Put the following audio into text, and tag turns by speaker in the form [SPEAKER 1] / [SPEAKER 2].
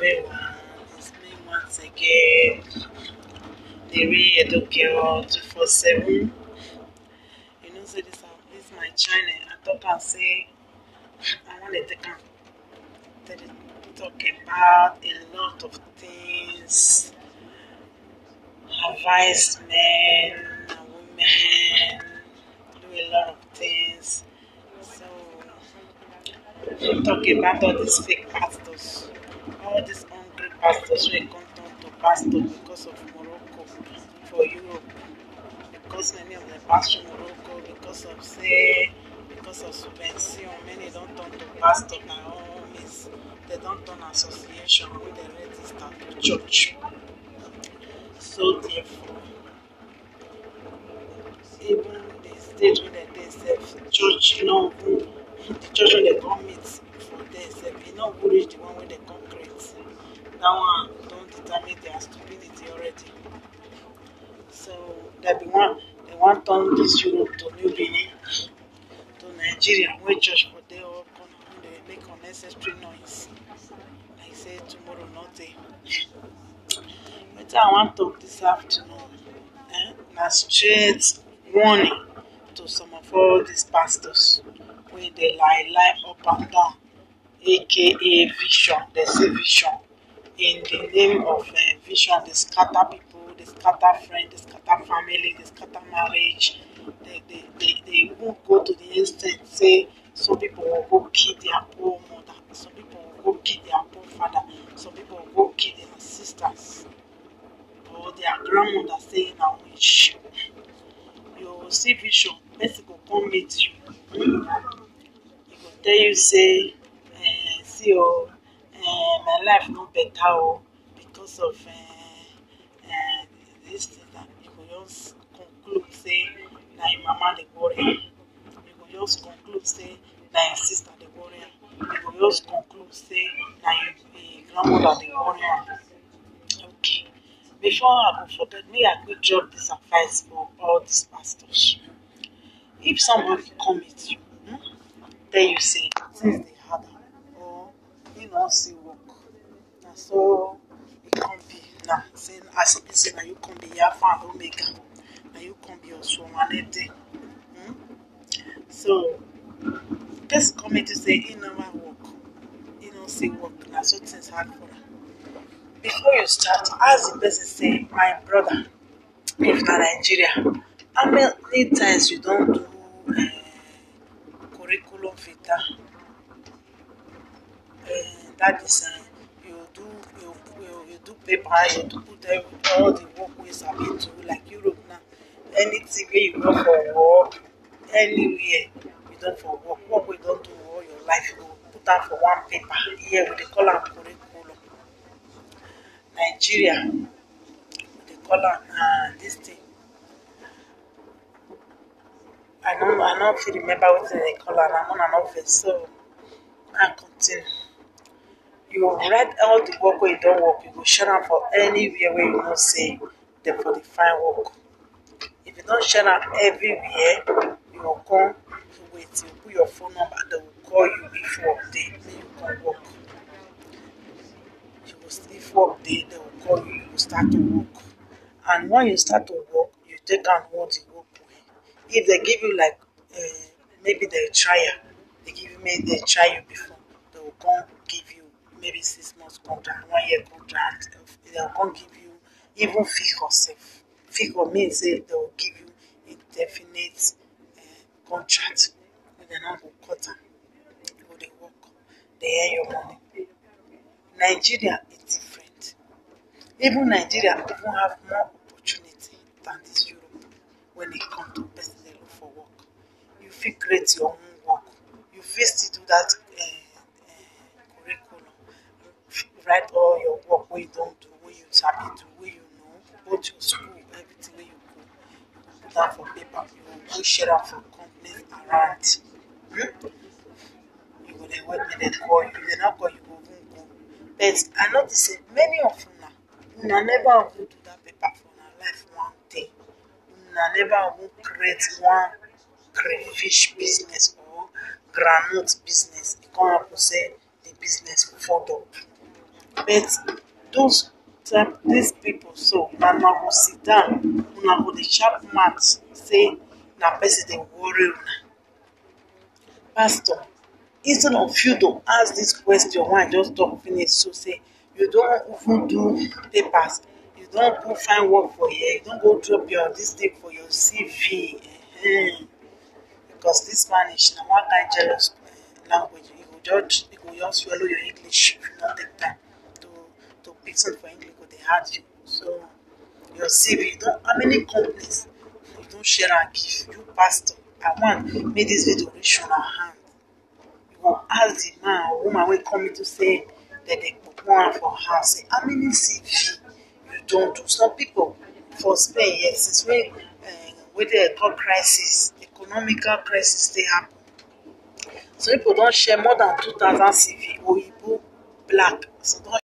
[SPEAKER 1] everyone, it's me once again, the real Edo Girl 247. So this is my channel. I thought I'd say I want to talk about a lot of things, advise men and women, do a lot of things. So talk about all these fake pastors, all these hungry pastors who come down to pastor because of Morocco for Europe, because many of them pass through Morocco because of subvention, many don't turn to pastor by all means. They don't turn association when they register to church. So therefore, even the state where they serve church, the church where they come meet for themselves, reach the one where they come create. That one don't determine their stupidity already. So they want turn this Europe to New Benin, to Nigeria, where church for they all come and they make unnecessary noise. Like say tomorrow not day. But I want to talk this afternoon. Na straight warning to some of all these pastors where they lie up and down, aka vision. They say vision. In the name of vision, they scatter people, they scatter friends, they scatter family, they scatter marriage. They won't go to the extent say some people will go kill their poor mother, some people will go kill their poor father, some people will go kill their sisters or their grandmother saying a witch. You see vision, person go come meet you. He go tell you say, see my life no better because of this thing that you go just conclude say na im mama dey worry am. You go just conclude say na im sister dey worry am. You go just conclude say na im grandmother dey worry am. Okay. Before I go forget, may I quick drop this advice for all these pastors. If somebody come with you, tell you say things dey hard or you no see work, na so it can be now. Say as e be say na you come be Alpha and Omega, na you come be Osuomanete. So person come with you say he never work, he no see work, na so things hard for am. Before you start, ask the person say, my brother, if na Nigeria, how many times you don do curriculum vitae? That is, you do paper, you do put all the work we sabi do, like Europe now. Anything where you go for work, anywhere you don for work we don do all your life, you go put am for one paper. Here we dey call am curriculum. Nigeria, they call am this thing. I don't fit remember what they call am. I'm on an office, so I continue. You write all the work where you don't work, you go share am for anywhere where you know say dem for the fine work. If you don't share am everywhere, you go come wait, you put your phone number, they will call you if work dey, make you come work. If work dey, they will call you, you will start to work. And when you start to work, you take and hold the work well. If they give you like maybe they try you before, they will come give you maybe 6 months contract, 1 year contract. They will come give you even figure self. Figure means say they will give you indefinite contract. When they not go cut am, you go dey work, they earn your money. Nigeria is different. Even Nigeria even have more opportunity than this Europe when it comes to person they look for work. You fit create your own work. You fit still do that curriculum. Write all your work where you don't do, where you sabi do, where you know, go to school, everything where you go. You put that for paper. You will go share am for companies around. You go dey wait make dem call you. If dem not call you, go even go. But I notice say many of una never even do that paper for una life one day. Una never even create one crayfish business or groundnut business. It can't happen say the business fold up. But these people, so na una go sit down, una go dey sharp mouth say na person dey worry una. Pastor, instead of you to ask this question wey I just talk finish, so say you don even do papers, you don go find work for here, you don go drop your this thing for your CV. Because this Spanish na one kind jealous language. You go just swallow your English if you no take time to pick something for English, go dey hard you. So your CV, you don how many companies you don share am give you, pastor? I want make this video reach una hand. You go ask the man or woman wey come into say that they put am for house. Say how many CV you don do? Some people for Spain, yes, since wey dey call crisis, economical crisis dey happen. So people don share more than 2,000 CV, oyibo, black. So don